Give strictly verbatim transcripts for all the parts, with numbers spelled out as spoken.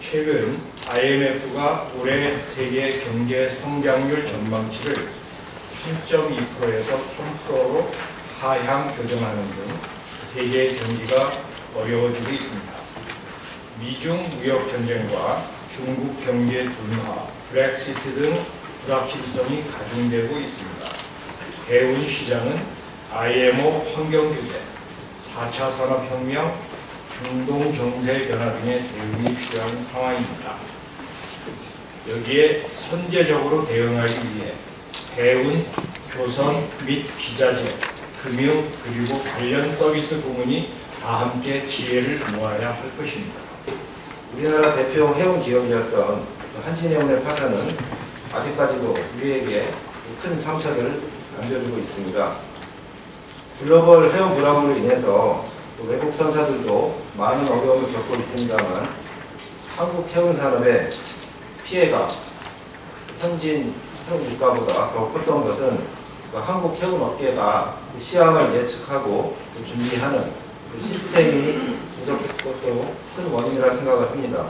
최근 아이엠에프가 올해 세계 경제 성장률 전망치를 삼 점 이 퍼센트에서 삼 퍼센트로 하향 조정하는 등 세계 경기가 어려워지고 있습니다. 미중 무역 전쟁과 중국 경제 둔화, 브렉시트 등 불확실성이 가중되고 있습니다. 해운 시장은 아이엠오 환경규제, 사 차 산업혁명, 중동 정세 변화 등의 대응이 필요한 상황입니다. 여기에 선제적으로 대응하기 위해 해운, 조선 및 기자재, 금융 그리고 관련 서비스 부문이 다 함께 지혜를 모아야 할 것입니다. 우리나라 대표 해운 기업이었던 한진해운의 파산은 아직까지도 우리에게 큰 상처를 남겨주고 있습니다. 글로벌 해운 불황으로 인해서 외국 선사들도 많은 어려움을 겪고 있습니다만 한국 해운 산업의 피해가 선진 해운 국가보다 더 컸던 것은 한국 해운 업계가 시황을 예측하고 준비하는 시스템이 부족했던 큰 원인이라 생각을 합니다.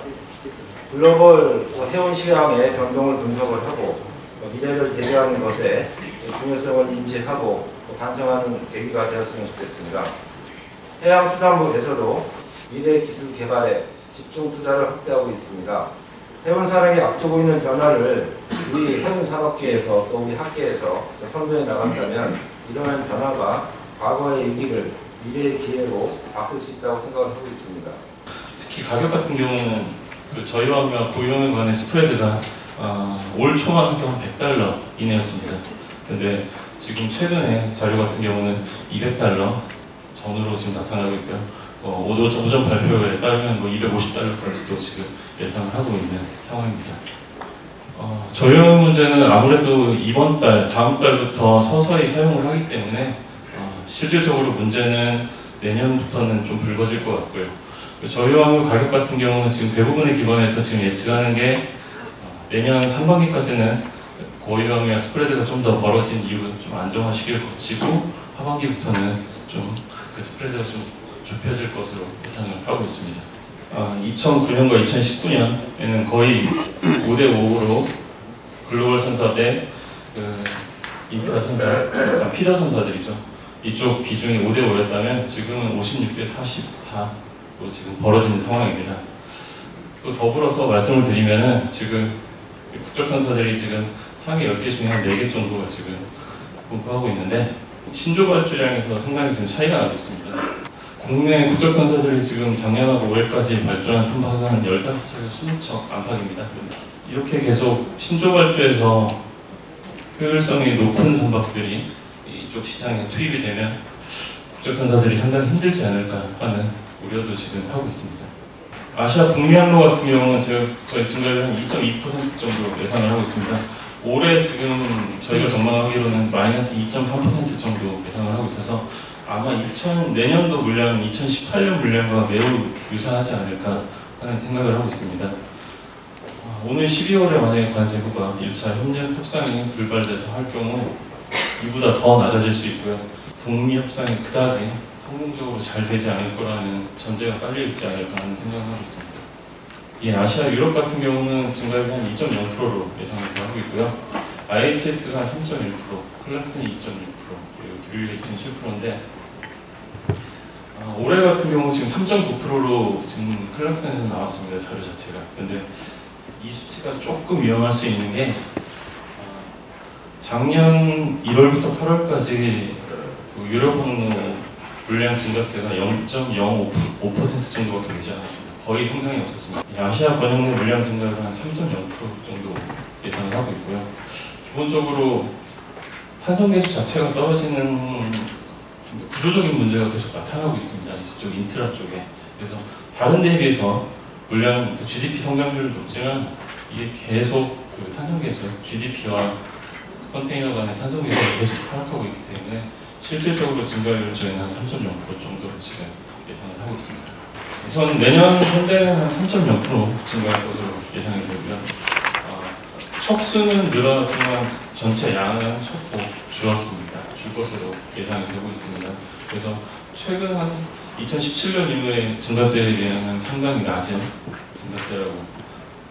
글로벌 해운 시황의 변동을 분석을 하고 미래를 대비하는 것에 중요성을 인지하고 반성하는 계기가 되었으면 좋겠습니다. 해양수산부에서도 미래 기술 개발에 집중 투자를 확대하고 있습니다. 해운 산업이 앞두고 있는 변화를 우리 해운 산업계에서 또 우리 학계에서 선도해 나간다면 이러한 변화가 과거의 위기를 미래의 기회로 바꿀 수 있다고 생각을 하고 있습니다. 특히 가격 같은 경우는 그 저희와 고용에 관한 스프레드가 어, 올 초만 해도 한 백 달러 이내였습니다. 근데 지금 최근에 자료 같은 경우는 이백 달러 전으로 지금 나타나고 있고요. 어, 오전, 오전 발표에 따르면 뭐 이백오십 달러까지도 지금 예상을 하고 있는 상황입니다. 어, 저희의 문제는 아무래도 이번 달, 다음 달부터 서서히 사용을 하기 때문에 어, 실질적으로 문제는 내년부터는 좀 불거질 것 같고요. 저희와의 가격 같은 경우는 지금 대부분의 기관에서 지금 예측하는 게 어, 내년 상반기까지는 고유형이와 스프레드가 좀 더 벌어진 이후 좀 안정화 시기를 거치고 하반기부터는 좀 그 스프레드가 좀 좁혀질 것으로 예상을 하고 있습니다. 어, 이천구 년과 이천십구 년에는 거의 오 대 오로 글로벌 선사 대 그 인프라 선사, 피더 선사들이죠. 이쪽 비중이 오 대 오였다면 지금은 오십육 대 사십사로 지금 벌어지는 상황입니다. 또 더불어서 말씀을 드리면은 지금 국적 선사들이 지금 상위 열 개 중에 한 네 개 정도가 지금 분포하고 있는데 신조 발주량에서 상당히 지금 차이가 나고 있습니다. 국내 국적 선사들이 지금 작년하고 올해까지 발주한 선박은 한 열다섯 척에서 이십 척 안팎입니다. 이렇게 계속 신조 발주에서 효율성이 높은 선박들이 이쪽 시장에 투입이 되면 국적 선사들이 상당히 힘들지 않을까 하는 우려도 지금 하고 있습니다. 아시아 북미 항로 같은 경우는 제가 저희 증가율 한 이 점 이 퍼센트 정도 예상을 하고 있습니다. 올해 지금 저희가 전망하기로는 마이너스 이 점 삼 퍼센트 정도 예상을 하고 있어서 아마 이천, 내년도 물량, 이천십팔 년 물량과 매우 유사하지 않을까 하는 생각을 하고 있습니다. 오늘 십이월에 만약에 관세부가 일 차 협력 협상이 불발돼서 할 경우 이보다 더 낮아질 수 있고요. 북미 협상이 그다지 성공적으로 잘 되지 않을 거라는 전제가 깔려 있지 않을까 하는 생각을 하고 있습니다. 이 아시아 유럽 같은 경우는 증가율이 한 이 점 영 퍼센트로 예상을 하고 있고요. 아이에이치에스가 한 삼 점 일 퍼센트, 클락슨이 이 점 육 퍼센트, 그리고 드릴이 이 점 칠 퍼센트인데 아, 올해 같은 경우 지금 삼 점 구 퍼센트로 지금 클락슨에서 나왔습니다. 자료 자체가. 근데 이 수치가 조금 위험할 수 있는 게 아, 작년 일월부터 팔월까지 그 유럽 항로 물량 증가세가 영 점 영오 퍼센트 정도밖에 되지 않았습니다. 거의 형상이 없었습니다. 아시아 번역 내 물량 증가율은 한 삼 점 영 퍼센트 정도 예상을 하고 있고요. 기본적으로 탄성계수 자체가 떨어지는 구조적인 문제가 계속 나타나고 있습니다. 이쪽 인트라 쪽에. 그래서 다른 데에 비해서 물량 그 지디피 성장률은 높지만 이게 계속 그 탄성계수, 지디피와 컨테이너 간의 탄성계수가 계속 하락하고 있기 때문에 실질적으로 증가율은 저희는 한 삼 점 영 퍼센트 정도로 지금 예상을 하고 있습니다. 우선 내년 현대는 한 삼 점 영 퍼센트 증가할 것으로 예상이 되고요. 어, 척수는 늘어났지만 전체 양은 척보 줄었습니다. 줄 것으로 예상이 되고 있습니다. 그래서 최근 한 이천십칠 년 이후에 증가세에 비해서는 상당히 낮은 증가세라고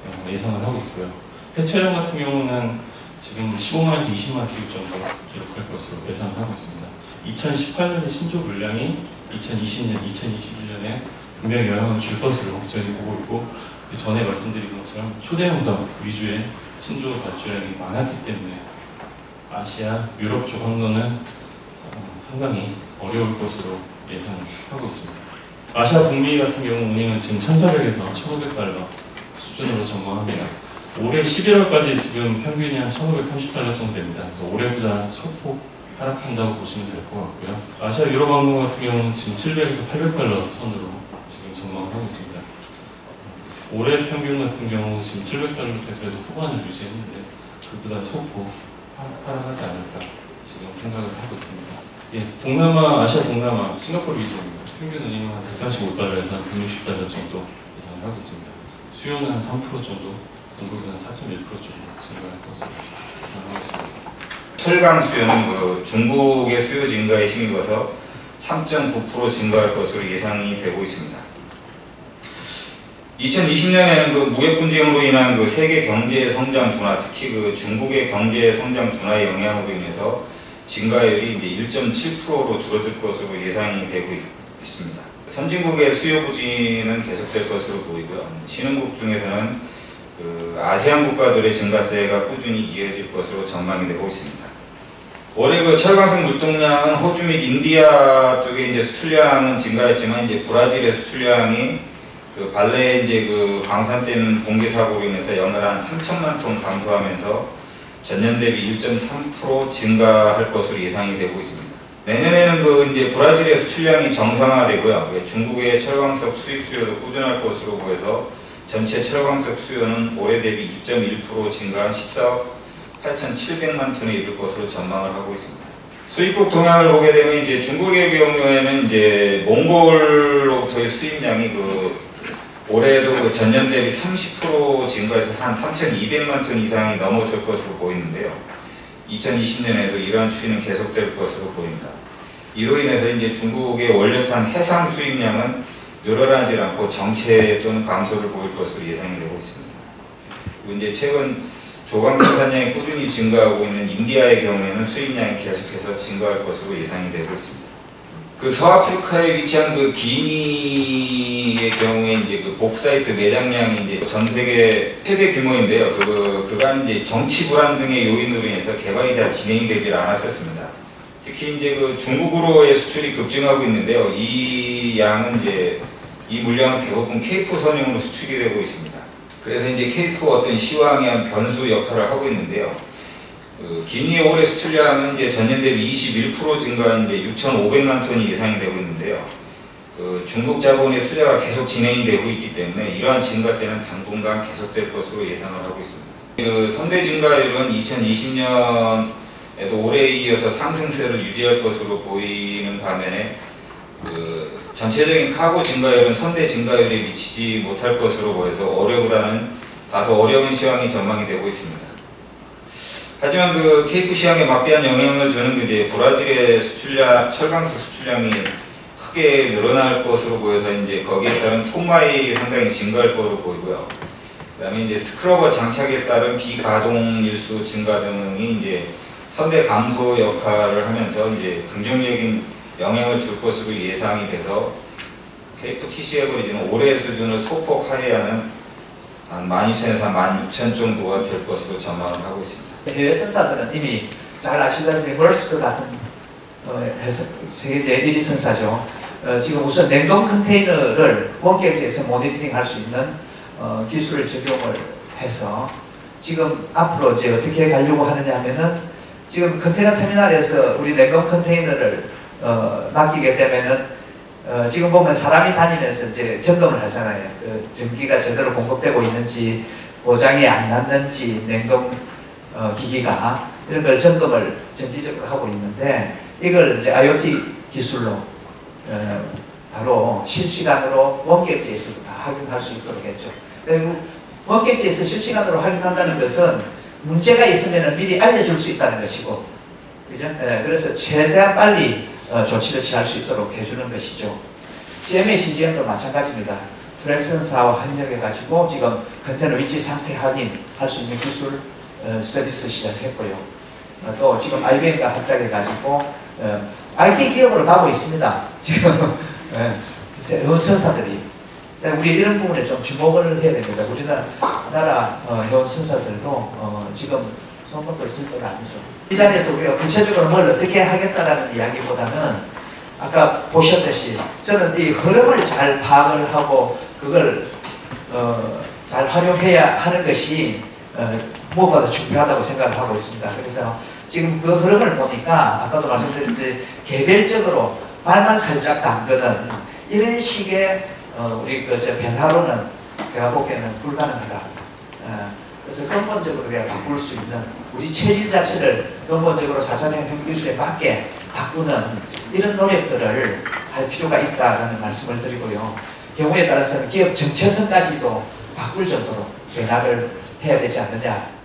어, 예상을 하고 있고요. 해체량 같은 경우는 지금 십오만에서 이십만 큐빅 정도 기록할 것으로 예상을 하고 있습니다. 이천십팔 년의 신조 물량이 이천이십 년, 이천이십일 년에 분명히 영향을 줄 것으로 저희는 보고 있고, 그 전에 말씀드린 것처럼 초대형성 위주의 신조 발주량이 많았기 때문에 아시아, 유럽 쪽 항로는 상당히 어려울 것으로 예상을 하고 있습니다. 아시아 북미 같은 경우 운임은 지금 천사백에서 천오백 달러 수준으로 전망합니다. 올해 십일월까지 지금 평균이 한 천오백삼십 달러 정도 됩니다. 그래서 올해보다 소폭 하락한다고 보시면 될 것 같고요. 아시아 유럽 항공 같은 경우는 지금 칠백에서 팔백 달러 선으로 지금 전망을 하고 있습니다. 올해 평균 같은 경우 지금 칠백 달러 때 그래도 후반을 유지했는데 그보다 소폭 하락하지 않을까 지금 생각을 하고 있습니다. 예, 동남아, 아시아 동남아, 싱가포르 위주입니다. 평균 운임은 한 백사십오 달러에서 한 백육십 달러 정도 예상을 하고 있습니다. 수요는 한 삼 퍼센트 정도, 공급은 한 사 점 일 퍼센트 정도 증가할 것으로 예상하고 있습니다. 철강 수요는 그 중국의 수요 증가에 힘입어서 삼 점 구 퍼센트 증가할 것으로 예상이 되고 있습니다. 이천이십 년에는 그 무역 분쟁으로 인한 그 세계 경제 성장 둔화, 특히 그 중국의 경제 성장 둔화의 영향으로 인해서 증가율이 이제 일 점 칠 퍼센트로 줄어들 것으로 예상이 되고 있습니다. 선진국의 수요 부진은 계속될 것으로 보이고요. 신흥국 중에서는 그 아세안 국가들의 증가세가 꾸준히 이어질 것으로 전망이 되고 있습니다. 올해 그 철강성 물동량은 호주 및 인디아 쪽에 이제 수출량은 증가했지만 이제 브라질의 수출량이 그 발레 이제 그 방산댐 붕괴 사고로 인해서 연간 삼천만 톤 감소하면서 전년 대비 일 점 삼 퍼센트 증가할 것으로 예상이 되고 있습니다. 내년에는 그 이제 브라질의 수출량이 정상화되고요. 중국의 철광석 수입 수요도 꾸준할 것으로 보여서 전체 철광석 수요는 올해 대비 이 점 일 퍼센트 증가한 십사억 팔천칠백만 톤에 이를 것으로 전망을 하고 있습니다. 수입국 동향을 보게 되면 이제 중국의 경우에는 이제 몽골로부터의 수입량이 그 올해도 그 전년 대비 삼십 퍼센트 증가해서 한 삼천이백만 톤 이상이 넘어설 것으로 보이는데요. 이천이십 년에도 이러한 추이는 계속될 것으로 보입니다. 이로 인해서 이제 중국의 원료탄 해상 수입량은 늘어나지 않고 정체 또는 감소를 보일 것으로 예상이 되고 있습니다. 그리고 이제 최근 조강 생산량이 꾸준히 증가하고 있는 인디아의 경우에는 수입량이 계속해서 증가할 것으로 예상이 되고 있습니다. 그 서아프리카에 위치한 그 기니의 경우에 이제 그 복사이트 매장량이 이제 전 세계 최대 규모인데요. 그 그간 이제 정치 불안 등의 요인으로 인해서 개발이 잘 진행이 되질 않았었습니다. 특히 이제 그 중국으로의 수출이 급증하고 있는데요. 이 양은 이제 이 물량은 대부분 케이프 선용으로 수출이 되고 있습니다. 그래서 이제 케이프 어떤 시황의 변수 역할을 하고 있는데요. 그 기니의 올해 수출량은 이제 전년 대비 이십일 퍼센트 증가한 이제 육천오백만 톤이 예상이 되고 있는데요. 그 중국 자본의 투자가 계속 진행이 되고 있기 때문에 이러한 증가세는 당분간 계속될 것으로 예상을 하고 있습니다. 그 선대 증가율은 이천이십 년에도 올해에 이어서 상승세를 유지할 것으로 보이는 반면에 그 전체적인 카고 증가율은 선대 증가율에 미치지 못할 것으로 보여서 올해보다는 다소 어려운 시황이 전망이 되고 있습니다. 하지만 그 케이프 시황에 막대한 영향을 주는 그 이제 브라질의 수출량, 철강석 수출량이 크게 늘어날 것으로 보여서 이제 거기에 따른 톤마일이 상당히 증가할 것으로 보이고요. 그다음에 이제 스크러버 장착에 따른 비가동 일수 증가 등이 이제 선대 감소 역할을 하면서 이제 긍정적인 영향을 줄 것으로 예상이 돼서 케이프 티씨 에버리지는 올해 수준을 소폭 하회하는 한 만 이천에서 한 만 육천 정도가 될 것으로 전망을 하고 있습니다. 해외 선사들은 이미 잘 아시다시피 머스크 같은 어, 세계 제일 일 위 선사죠. 어, 지금 우선 냉동 컨테이너를 원격지에서 모니터링 할 수 있는 어, 기술을 적용을 해서 지금 앞으로 이제 어떻게 가려고 하느냐 하면은 지금 컨테이너 터미널에서 우리 냉동 컨테이너를 어, 맡기게 되면은 어, 지금 보면 사람이 다니면서 이제 점검을 하잖아요. 그 전기가 제대로 공급되고 있는지, 고장이 안 났는지, 냉동 어, 기기가 이런 걸 점검을 정기적으로 하고 있는데 이걸 이제 아이오티 기술로 어, 바로 실시간으로 원격지에서 다 확인할 수 있도록 했죠. 그리고 원격지에서 실시간으로 확인한다는 것은 문제가 있으면 미리 알려줄 수 있다는 것이고, 그죠? 네, 그래서 최대한 빨리 어, 조치를 취할 수 있도록 해주는 것이죠. 씨엠에이 씨지엠도 마찬가지입니다. 트랙선사와 협력해가지고 지금 컨테이너 위치 상태 확인할 수 있는 기술 어, 서비스 시작했고요. 어, 또 지금 아이비엠과 합작해가지고 어, 아이티 기업으로 가고 있습니다. 지금 회원선사들이. 자, 우리 이런 부분에 좀 주목을 해야 됩니다. 우리나라 나라 어, 회원선사들도 어, 지금 손놓고 있을 때는 아니죠. 이 자리에서 우리가 구체적으로 뭘 어떻게 하겠다라는 이야기보다는 아까 보셨듯이 저는 이 흐름을 잘 파악을 하고 그걸 어, 잘 활용해야 하는 것이 어, 무엇보다 중요하다고 생각을 하고 있습니다. 그래서 지금 그 흐름을 보니까 아까도 말씀드렸듯이 개별적으로 발만 살짝 담그는 이런 식의 어, 우리 그저 변화로는 제가 보기에는 불가능하다. 어, 그래서 근본적으로 우리가 바꿀 수 있는 우리 체질 자체를 근본적으로 사 차 산업 기술에 맞게 바꾸는 이런 노력들을 할 필요가 있다는 말씀을 드리고요. 경우에 따라서는 기업 정체성까지도 바꿀 정도로 변화를 해야 되지 않느냐